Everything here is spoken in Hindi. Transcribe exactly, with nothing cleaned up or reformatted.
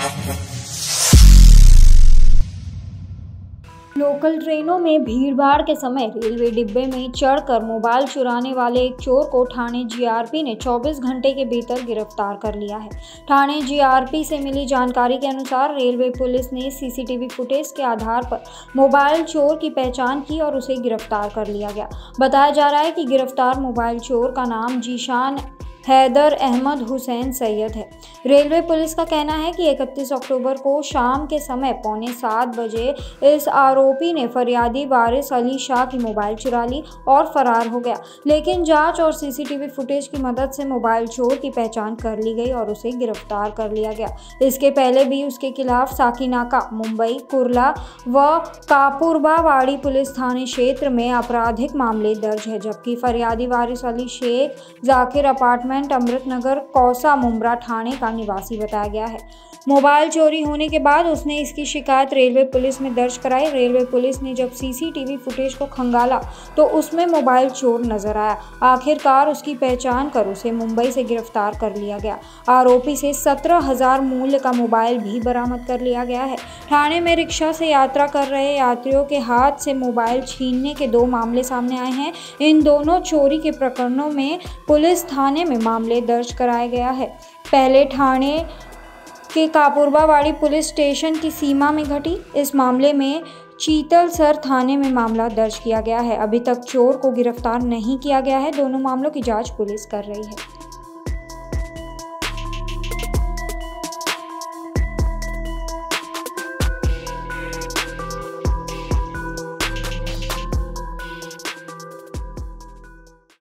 लोकल ट्रेनों में भीड़भाड़ के समय रेलवे डिब्बे में चढ़कर मोबाइल चुराने वाले एक चोर को ठाणे जीआरपी ने चौबीस घंटे के भीतर गिरफ्तार कर लिया है। ठाणे जीआरपी से मिली जानकारी के अनुसार रेलवे पुलिस ने सीसीटीवी फुटेज के आधार पर मोबाइल चोर की पहचान की और उसे गिरफ्तार कर लिया गया। बताया जा रहा है कि गिरफ्तार मोबाइल चोर का नाम जीशान हैदर अहमद हुसैन सैयद है। रेलवे पुलिस का कहना है कि इकतीस अक्टूबर को शाम के समय पौने सात बजे इस आरोपी ने फरियादी वारिस अली शाह की मोबाइल चुरा ली और फरार हो गया, लेकिन जांच और सीसीटीवी फुटेज की मदद से मोबाइल चोर की पहचान कर ली गई और उसे गिरफ्तार कर लिया गया। इसके पहले भी उसके खिलाफ साकीनाका, मुंबई, कुर्ला व कापुरबावाड़ी पुलिस थाने क्षेत्र में आपराधिक मामले दर्ज है, जबकि फरियादी वारिस अली शेख जाकिर अपार्टमेंट अमृत नगर, कौसा, मुंब्रा ठाणे का निवासी बताया गया है। मोबाइल चोरी होने के बाद उसने इसकी शिकायत रेलवे पुलिस में दर्ज कराई। रेलवे पुलिस ने जब सीसीटीवी फुटेज को खंगाला तो उसमें मोबाइल चोर नजर आया। आखिरकार उसकी पहचान कर उसे मुंबई से गिरफ्तार कर लिया गया। आरोपी से सत्रह हजार मूल्य का मोबाइल भी बरामद कर लिया गया है। ठाणे में रिक्शा से यात्रा कर रहे यात्रियों के हाथ से मोबाइल छीनने के दो मामले सामने आए हैं। इन दोनों चोरी के प्रकरणों में पुलिस थाने में मामले दर्ज कराया गया है। पहले ठाणे के कापुरबावाड़ी पुलिस स्टेशन की सीमा में घटी इस मामले में चीतलसर थाने में मामला दर्ज किया गया है। अभी तक चोर को गिरफ्तार नहीं किया गया है। दोनों मामलों की जांच पुलिस कर रही है।